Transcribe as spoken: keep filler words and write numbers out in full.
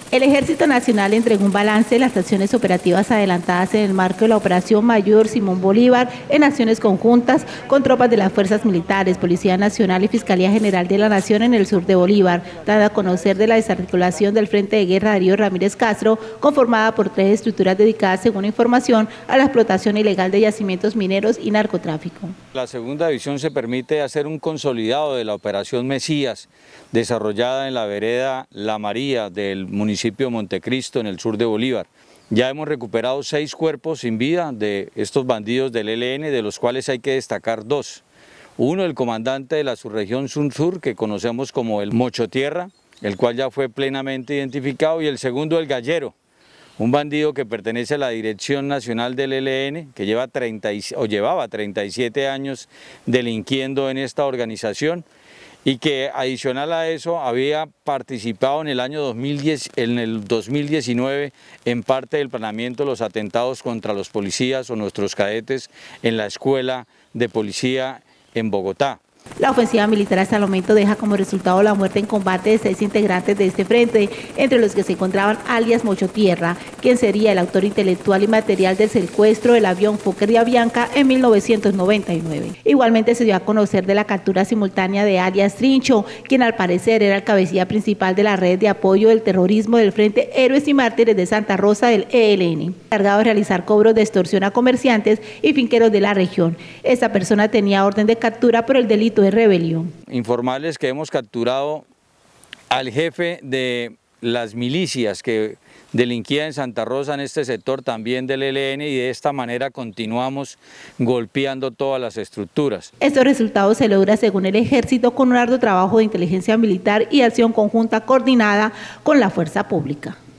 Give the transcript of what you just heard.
El Ejército Nacional entregó un balance de las acciones operativas adelantadas en el marco de la Operación Mayor Simón Bolívar en acciones conjuntas con tropas de las Fuerzas Militares, Policía Nacional y Fiscalía General de la Nación en el sur de Bolívar, dada a conocer de la desarticulación del Frente de Guerra Darío Ramírez Castro, conformada por tres estructuras dedicadas, según información, a la explotación ilegal de yacimientos mineros y narcotráfico. La segunda división se permite hacer un consolidado de la Operación Mesías, desarrollada en la vereda La María del municipio municipio Montecristo, en el sur de Bolívar. Ya hemos recuperado seis cuerpos sin vida de estos bandidos del E L N, de los cuales hay que destacar dos. Uno, el comandante de la subregión Sur, que conocemos como el Mochotierra, el cual ya fue plenamente identificado, y el segundo, el Gallero, un bandido que pertenece a la Dirección Nacional del E L N, que lleva treinta o llevaba treinta y siete años delinquiendo en esta organización, y que adicional a eso había participado en el año dos mil diez, en el dos mil diecinueve en parte del planeamiento de los atentados contra los policías o nuestros cadetes en la escuela de policía en Bogotá. La ofensiva militar hasta el momento deja como resultado la muerte en combate de seis integrantes de este frente, entre los que se encontraban alias Mochotierra, quien sería el autor intelectual y material del secuestro del avión Fokker de Avianca en mil novecientos noventa y nueve. Igualmente se dio a conocer de la captura simultánea de alias Trincho, quien al parecer era el cabecilla principal de la red de apoyo del terrorismo del Frente Héroes y Mártires de Santa Rosa del E L N, encargado de realizar cobros de extorsión a comerciantes y finqueros de la región. Esta persona tenía orden de captura por el delito de rebelión. Informarles que hemos capturado al jefe de las milicias que delinquía en Santa Rosa, en este sector también del E L N, y de esta manera continuamos golpeando todas las estructuras. Estos resultados se logran, según el Ejército, con un arduo trabajo de inteligencia militar y acción conjunta coordinada con la fuerza pública.